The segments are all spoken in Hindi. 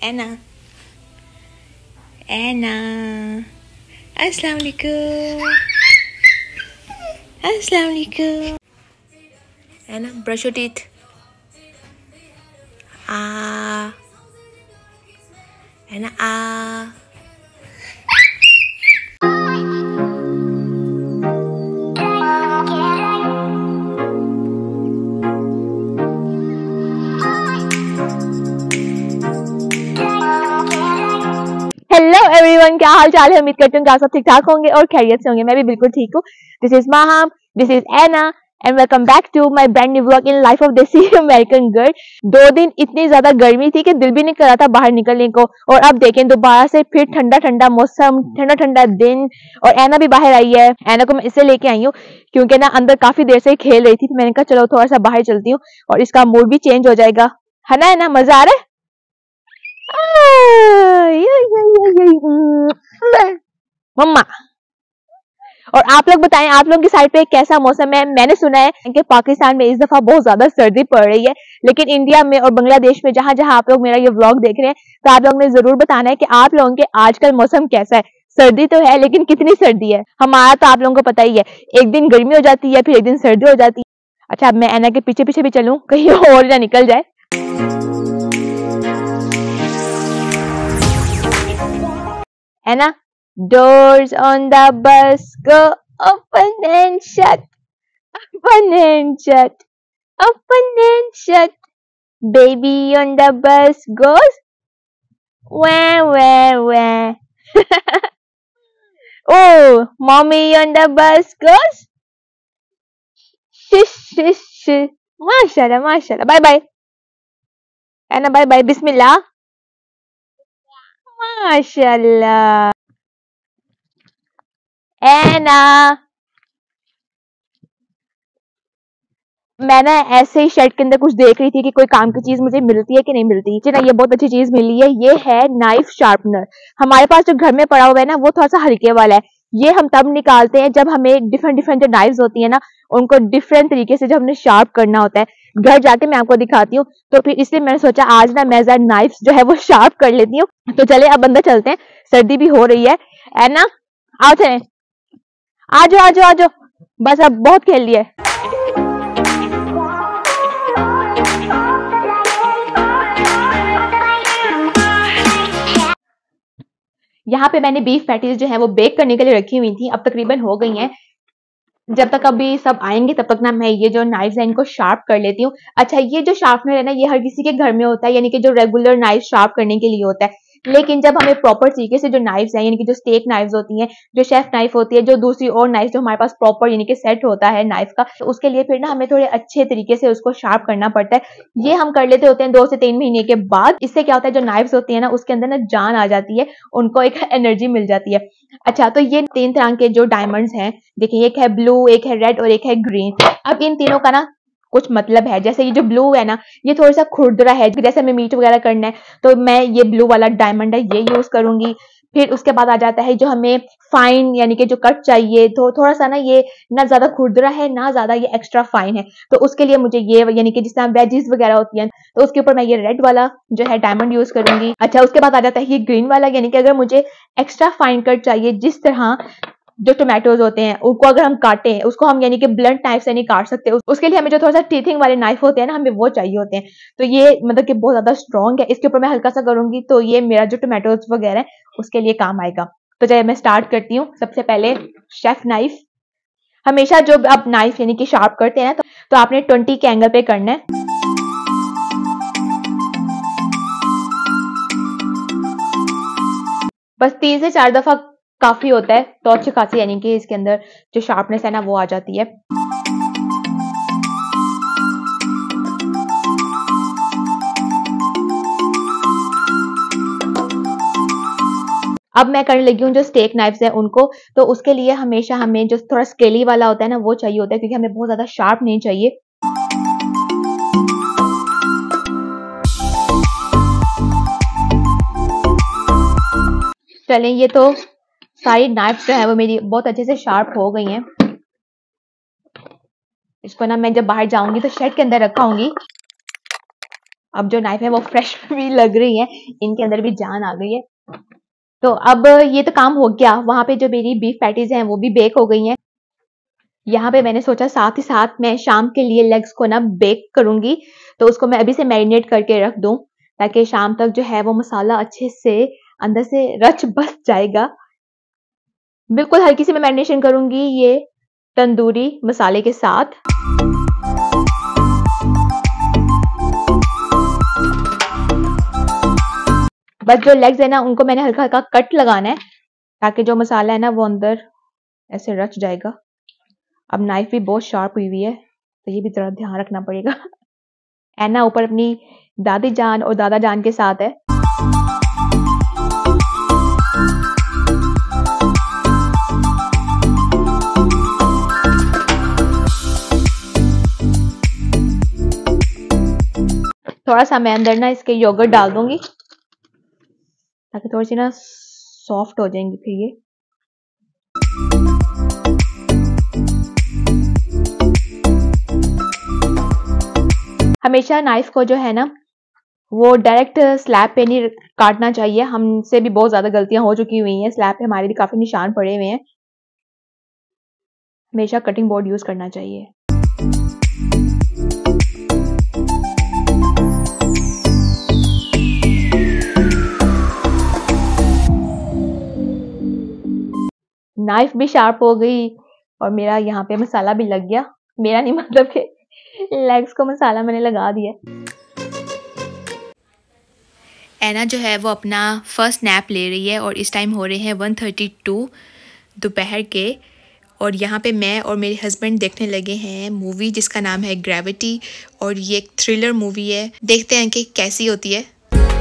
Anna. Anna. Assalamualaikum. Assalamualaikum. Anna, brush your teeth. Ah. Anna, ah. Hello everyone, क्या हाल चाल है। उम्मीद करती हूँ कि आप सब ठीक ठाक होंगे और खैरियत से होंगे। मैं भी बिल्कुल ठीक हूँ। This is Maham, this is Anna and welcome back to my brand new vlog in life of desi American girl. 2 दिन इतनी ज्यादा गर्मी थी कि दिल भी नहीं कर रहा था बाहर निकलने को, और अब देखें दोबारा से फिर ठंडा ठंडा मौसम, ठंडा ठंडा दिन, और एना भी बाहर आई है। एना को मैं इससे लेके आई हूँ क्योंकि ना अंदर काफी देर से खेल रही थी, तो मैंने कहा चलो थोड़ा सा बाहर चलती हूँ और इसका मूड भी चेंज हो जाएगा, है ना। एना, मजा आ रहा है। मम्मा, और आप लोग बताएं, आप लोगों की साइड पे कैसा मौसम है। मैंने सुना है कि पाकिस्तान में इस दफा बहुत ज्यादा सर्दी पड़ रही है, लेकिन इंडिया में और बांग्लादेश में जहां जहां आप लोग मेरा ये व्लॉग देख रहे हैं, तो आप लोगों ने जरूर बताना है कि आप लोगों के आजकल मौसम कैसा है। सर्दी तो है, लेकिन कितनी सर्दी है। हमारा तो आप लोगों को पता ही है, एक दिन गर्मी हो जाती है, फिर एक दिन सर्दी हो जाती है। अच्छा, अब मैं एना के पीछे पीछे भी चलूं, कहीं और ना निकल जाए। Anna, doors on the bus go open and shut, open and shut, open and shut. Baby on the bus goes wah wah wah. Oh, mommy on the bus goes shish shish shish. Mashallah, mashallah. Bye bye. Anna, bye bye. Bismillah. Mashallah. Anna. मैं ना ऐसे ही शर्ट के अंदर कुछ देख रही थी कि कोई काम की चीज मुझे मिलती है कि नहीं मिलती। ना ये बहुत अच्छी चीज मिली है, ये है नाइफ शार्पनर। हमारे पास जो घर में पड़ा हुआ है ना, वो थोड़ा सा हल्के वाला है। ये हम तब निकालते हैं जब हमें डिफरेंट डिफरेंट जो नाइफ्स होती है ना, उनको डिफरेंट तरीके से जब हमने शार्प करना होता है। घर जाके मैं आपको दिखाती हूँ, तो फिर इसलिए मैंने सोचा आज ना मैं नाइफ जो है वो शार्प कर लेती हूँ। तो चले अब अंदर चलते हैं, सर्दी भी हो रही है ना। आओ चले, आ जाओ आ जाओ आ जाओ, बस अब बहुत खेल लिया। यहाँ पे मैंने बीफ पैटीज जो है वो बेक करने के लिए रखी हुई थी, अब तकरीबन हो गई हैं। जब तक अभी सब आएंगे तब तक ना मैं ये जो नाइफ्स हैं इनको शार्प कर लेती हूँ। अच्छा, ये जो शार्पनर है ना, ये हर किसी के घर में होता है, यानी कि जो रेगुलर नाइफ शार्प करने के लिए होता है। लेकिन जब हमें प्रॉपर तरीके से जो नाइफ्स हैं, यानी कि जो स्टेक नाइफ्स होती हैं, जो शेफ नाइफ होती है, जो दूसरी और नाइफ जो हमारे पास प्रॉपर यानी कि सेट होता है नाइफ का, तो उसके लिए फिर ना हमें थोड़े अच्छे तरीके से उसको शार्प करना पड़ता है। ये हम कर लेते होते हैं 2 से 3 महीने के बाद। इससे क्या होता है, जो नाइफ्स होती है ना, उसके अंदर ना जान आ जाती है, उनको एक एनर्जी मिल जाती है। अच्छा, तो ये 3 तरह के जो डायमंड्स हैं, देखिए एक है ब्लू, एक है रेड और एक है ग्रीन। अब इन तीनों का ना कुछ मतलब है। जैसे ये जो ब्लू है ना, ये थोड़ा सा खुरदरा है, जैसे हमें मीट वगैरह करना है तो मैं ये ब्लू वाला डायमंड है ये यूज करूंगी। फिर उसके बाद आ जाता है जो हमें फाइन यानी कि जो कट चाहिए, तो थोड़ा सा ना ये ना ज्यादा खुरदरा है ना ज्यादा ये एक्स्ट्रा फाइन है, तो उसके लिए मुझे ये यानी कि जिस तरह वेजीज वगैरह होती हैं, तो उसके ऊपर मैं ये रेड वाला जो है डायमंड यूज करूंगी। अच्छा, उसके बाद आ जाता है ये ग्रीन वाला, यानी कि अगर मुझे एक्स्ट्रा फाइन कट चाहिए, जिस तरह जो टोमेटोज होते हैं उनको अगर हम काटें, उसको हम यानी कि ब्लंट नाइफ से नहीं काट सकते, उसके लिए हमें जो थोड़ा सा टीथिंग वाले नाइफ होते हैं ना, हमें वो चाहिए होते हैं। तो ये मतलब कि बहुत ज्यादा स्ट्रॉन्ग है, इसके ऊपर मैं हल्का सा करूंगी तो ये मेरा जो टोमेटोज वगैरह है उसके लिए काम आएगा। तो चलिए मैं स्टार्ट करती हूँ। सबसे पहले शेफ नाइफ। हमेशा जब आप नाइफ यानी कि शार्प करते हैं ना, तो आपने 20 के एंगल पे करना है। बस 3 से 4 दफा काफी होता है, तो अच्छी खासी यानी कि इसके अंदर जो शार्पनेस है ना वो आ जाती है। अब मैं करने लगी हूँ जो स्टेक नाइफ्स हैं उनको। तो उसके लिए हमेशा हमें जो थोड़ा स्केली वाला होता है ना वो चाहिए होता है, क्योंकि हमें बहुत ज्यादा शार्प नहीं चाहिए। चलें, ये तो सारी नाइफ्स जो है वो मेरी बहुत अच्छे से शार्प हो गई हैं। इसको ना मैं जब बाहर जाऊंगी तो शेड के अंदर रखाऊंगी। अब जो नाइफ है वो फ्रेश भी लग रही है, इनके अंदर भी जान आ गई है। तो अब ये तो काम हो गया। वहां पे जो मेरी बीफ पैटीज हैं वो भी बेक हो गई हैं। यहाँ पे मैंने सोचा साथ ही साथ मैं शाम के लिए लेग्स को ना बेक करूंगी, तो उसको मैं अभी से मैरिनेट करके रख दूं ताकि शाम तक जो है वो मसाला अच्छे से अंदर से रच बस जाएगा। बिल्कुल हल्की सी मैं मैरिनेशन करूंगी ये तंदूरी मसाले के साथ। बस जो लेग्स है ना उनको मैंने हल्का हल्का कट लगाना है ताकि जो मसाला है ना वो अंदर ऐसे रच जाएगा। अब नाइफ भी बहुत शार्प हुई हुई है तो ये भी जरा ध्यान रखना पड़ेगा। ऐना ऊपर अपनी दादी जान और दादा जान के साथ है। थोड़ा सा मैं अंदर ना इसके योगर्ट डाल दूंगी ताकि थोड़ी सी ना सॉफ्ट हो जाएंगी फिर ये। हमेशा नाइफ को जो है ना वो डायरेक्ट स्लैब पे नहीं काटना चाहिए। हमसे भी बहुत ज्यादा गलतियां हो चुकी हुई हैं, स्लैब पे हमारे भी काफी निशान पड़े हुए हैं। हमेशा कटिंग बोर्ड यूज करना चाहिए। नाइफ भी शार्प हो गई और मेरा यहाँ पे मसाला भी लग गया। मेरा नहीं मतलब कि लेग्स को मसाला मैंने लगा दिया। ऐना जो है वो अपना फर्स्ट नैप ले रही है और इस टाइम हो रहे हैं 1:32 दोपहर के। और यहाँ पे मैं और मेरे हस्बैंड देखने लगे हैं मूवी जिसका नाम है ग्रेविटी, और ये एक थ्रिलर मूवी है। देखते हैं कि कैसी होती है।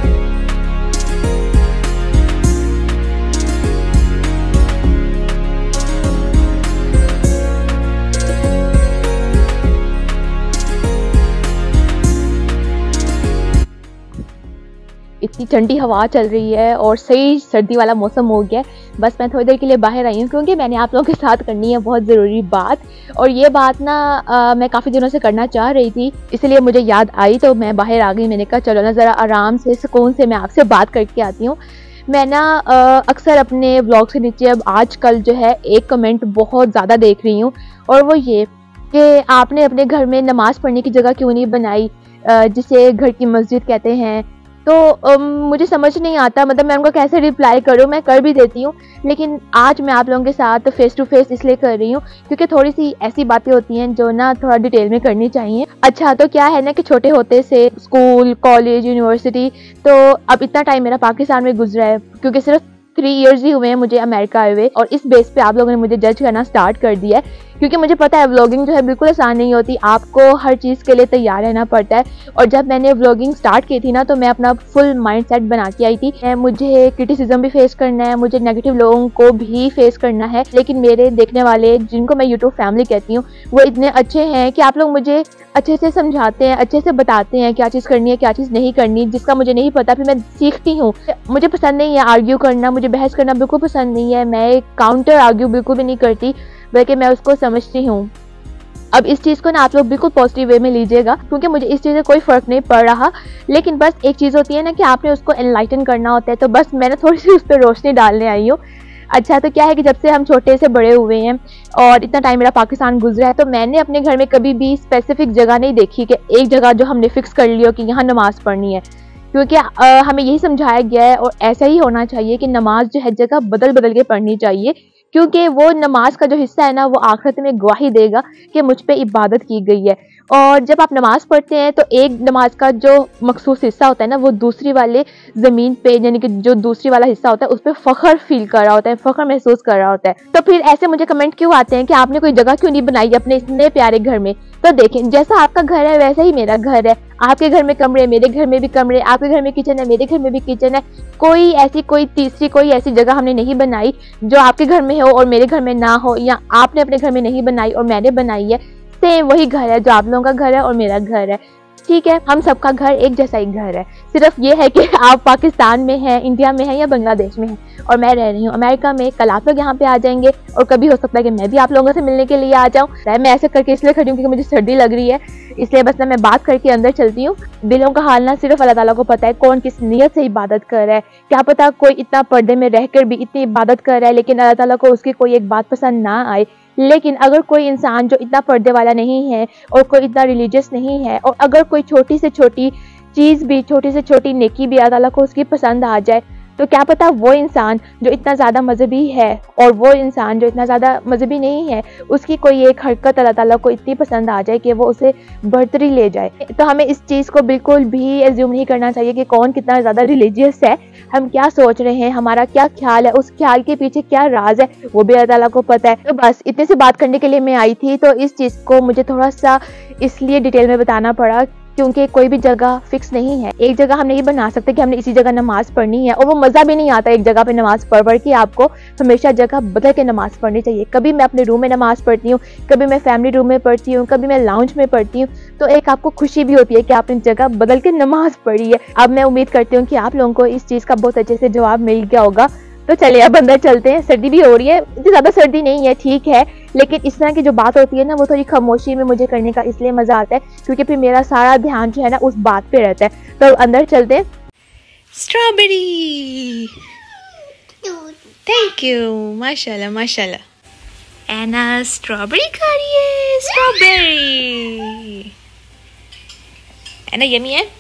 इतनी ठंडी हवा चल रही है और सही सर्दी वाला मौसम हो गया है। बस मैं थोड़ी देर के लिए बाहर आई हूँ क्योंकि मैंने आप लोगों के साथ करनी है बहुत ज़रूरी बात। और ये बात ना मैं काफ़ी दिनों से करना चाह रही थी, इसलिए मुझे याद आई तो मैं बाहर आ गई। मैंने कहा चलो ना ज़रा आराम से सुकून से मैं आपसे बात करके आती हूँ। मैं ना अक्सर अपने व्लॉग के नीचे अब आजकल जो है एक कमेंट बहुत ज़्यादा देख रही हूँ, और वो ये कि आपने अपने घर में नमाज़ पढ़ने की जगह क्यों नहीं बनाई, जिसे घर की मस्जिद कहते हैं। तो मुझे समझ नहीं आता, मतलब मैं उनको कैसे रिप्लाई करूं। मैं कर भी देती हूं, लेकिन आज मैं आप लोगों के साथ फेस टू फेस इसलिए कर रही हूं क्योंकि थोड़ी सी ऐसी बातें होती हैं जो ना थोड़ा डिटेल में करनी चाहिए। अच्छा, तो क्या है ना कि छोटे होते से स्कूल, कॉलेज, यूनिवर्सिटी, तो अब इतना टाइम मेरा पाकिस्तान में गुजरा है क्योंकि सिर्फ 3 इयर्स ही हुए हैं मुझे अमेरिका आए हुए, और इस बेस पे आप लोगों ने मुझे जज करना स्टार्ट कर दिया है क्योंकि मुझे पता है व्लॉगिंग जो है बिल्कुल आसान नहीं होती। आपको हर चीज़ के लिए तैयार रहना पड़ता है। और जब मैंने व्लॉगिंग स्टार्ट की थी ना तो मैं अपना फुल माइंडसेट बना के आई थी। मुझे क्रिटिसिज्म भी फेस करना है, मुझे नेगेटिव लोगों को भी फेस करना है, लेकिन मेरे देखने वाले जिनको मैं यूट्यूब फैमिली कहती हूँ वो इतने अच्छे हैं कि आप लोग मुझे अच्छे से समझाते हैं, अच्छे से बताते हैं क्या चीज़ करनी है क्या चीज़ नहीं करनी। जिसका मुझे नहीं पता फिर मैं सीखती हूँ। मुझे पसंद नहीं है आर्ग्यू करना, मुझे बहस करना बिल्कुल पसंद नहीं है। मैं काउंटर आर्ग्यू बिल्कुल भी नहीं करती, बल्कि मैं उसको समझती हूँ। अब इस चीज़ को ना आप लोग बिल्कुल पॉजिटिव वे में लीजिएगा क्योंकि मुझे इस चीज़ से कोई फ़र्क नहीं पड़ रहा, लेकिन बस एक चीज़ होती है ना कि आपने उसको एनलाइटन करना होता है, तो बस मैंने थोड़ी सी उस पर रोशनी डालने आई हूँ। अच्छा, तो क्या है कि जब से हम छोटे से बड़े हुए हैं और इतना टाइम मेरा पाकिस्तान गुजरा है, तो मैंने अपने घर में कभी भी स्पेसिफिक जगह नहीं देखी कि एक जगह जो हमने फिक्स कर ली हो कि यहाँ नमाज पढ़नी है, क्योंकि हमें यही समझाया गया है और ऐसा ही होना चाहिए कि नमाज जो है जगह बदल बदल के पढ़नी चाहिए, क्योंकि वो नमाज का जो हिस्सा है ना वो आखिरत में गवाही देगा कि मुझ पे इबादत की गई है। और जब आप नमाज पढ़ते हैं तो एक नमाज का जो मखसूस हिस्सा होता है ना वो दूसरी वाले ज़मीन पे, यानी कि जो दूसरी वाला हिस्सा होता है उस पर फ़ख्र फील कर रहा होता है, फ़ख्र महसूस कर रहा होता है। तो फिर ऐसे मुझे कमेंट क्यों आते हैं कि आपने कोई जगह क्यों नहीं बनाई अपने इतने प्यारे घर में। तो देखें, जैसा आपका घर है वैसा ही मेरा घर है। आपके घर में कमरे, मेरे घर में भी कमरे, आपके घर में किचन है, मेरे घर में भी किचन है। कोई तीसरी कोई ऐसी जगह हमने नहीं बनाई जो आपके घर में हो और मेरे घर में ना हो, या आपने अपने घर में नहीं बनाई और मैंने बनाई है। सेम वही घर है जो आप लोगों का घर है और मेरा घर है। ठीक है, हम सबका घर एक जैसा ही घर है, सिर्फ ये है कि आप पाकिस्तान में हैं, इंडिया में हैं या बांग्लादेश में हैं और मैं रह रही हूँ अमेरिका में। कल आप लोग यहाँ पे आ जाएंगे और कभी हो सकता है कि मैं भी आप लोगों से मिलने के लिए आ जाऊँ। मैं ऐसे करके इसलिए खड़ी हूँ क्योंकि मुझे सर्दी लग रही है, इसलिए बस ना मैं बात करके अंदर चलती हूँ। दिलों का हाल ना सिर्फ अल्लाह ताला को पता है, कौन किस नियत से इबादत कर रहा है। क्या पता कोई इतना पर्दे में रहकर भी इतनी इबादत कर रहा है लेकिन अल्लाह ताला को उसकी कोई एक बात पसंद ना आए। लेकिन अगर कोई इंसान जो इतना पर्दे वाला नहीं है और कोई इतना रिलीजियस नहीं है और अगर कोई छोटी से छोटी चीज़ भी, छोटी से छोटी नेकी भी अल्लाह ताला को उसकी पसंद आ जाए, तो क्या पता वो इंसान जो इतना ज़्यादा मजहबी है और वो इंसान जो इतना ज़्यादा मजहबी नहीं है उसकी कोई एक हरकत अल्लाह ताला को इतनी पसंद आ जाए कि वो उसे बढ़तरी ले जाए। तो हमें इस चीज़ को बिल्कुल भी एज्यूम नहीं करना चाहिए कि कौन कितना ज़्यादा रिलीजियस है, हम क्या सोच रहे हैं, हमारा क्या ख्याल है, उस ख्याल के पीछे क्या राज है, वो भी अल्लाह ताला को पता है। तो बस इतने से बात करने के लिए मैं आई थी, तो इस चीज़ को मुझे थोड़ा सा इसलिए डिटेल में बताना पड़ा क्योंकि कोई भी जगह फिक्स नहीं है। एक जगह हम नहीं बना सकते कि हमने इसी जगह नमाज पढ़नी है और वो मज़ा भी नहीं आता एक जगह पे नमाज पढ़ के। आपको हमेशा जगह बदल के नमाज पढ़नी चाहिए। कभी मैं अपने रूम में नमाज पढ़ती हूँ, कभी मैं फैमिली रूम में पढ़ती हूँ, कभी मैं लाउंज में पढ़ती हूँ, तो एक आपको खुशी भी होती है कि आपने जगह बदल के नमाज पढ़ी है। अब मैं उम्मीद करती हूँ कि आप लोगों को इस चीज़ का बहुत अच्छे से जवाब मिल गया होगा। तो चलिए अब अंदर चलते हैं। सर्दी भी हो रही है, इतनी ज़्यादा सर्दी नहीं है, ठीक है, लेकिन इस तरह की जो बात होती है ना वो थोड़ी खामोशी में मुझे करने का इसलिए मज़ा आता है क्योंकि फिर मेरा सारा ध्यान जो है ना उस बात पे रहता है। तो अंदर चलते हैं। स्ट्रॉबेरी, थैंक यू, माशाल्लाह माशाल्लाह। एना स्ट्रॉबेरी खा रही है, स्ट्रॉबेरी। एना यमी है,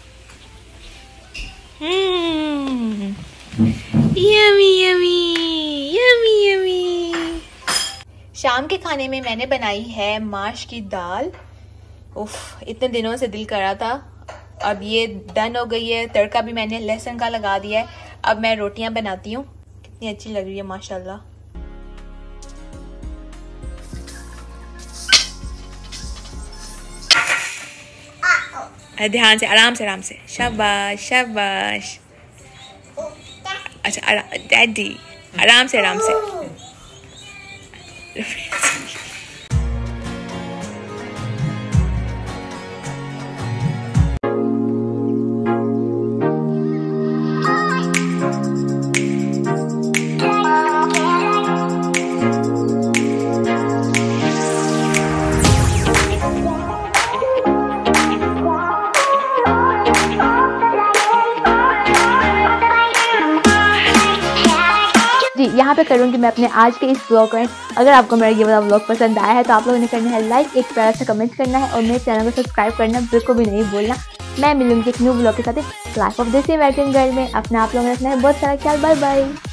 यमी यमी यमी यमी। शाम के खाने में मैंने बनाई है माश की दाल। उफ, इतने दिनों से दिल कर रहा था, अब ये डन हो गई है। तड़का भी मैंने लहसुन का लगा दिया है। अब मैं रोटियां बनाती हूँ। कितनी अच्छी लग रही है माशाल्लाह। ध्यान से, आराम से, आराम से, शाबाश शाबाश। अच्छा डैडी, आराम से आराम से। यहाँ पे करूँगी मैं अपने आज के इस ब्लॉग को। अगर आपको मेरा ये वाला ब्लॉग पसंद आया है तो आप लोगों ने करना है लाइक, एक प्यारा सा कमेंट करना है और मेरे चैनल को सब्सक्राइब करना बिल्कुल भी नहीं भूलना। मैं मिलूंगी एक न्यू ब्लॉग के साथ life of this American girl में। अपना आप लोगों ने रखना है बहुत सारा ख्याल। Bye bye.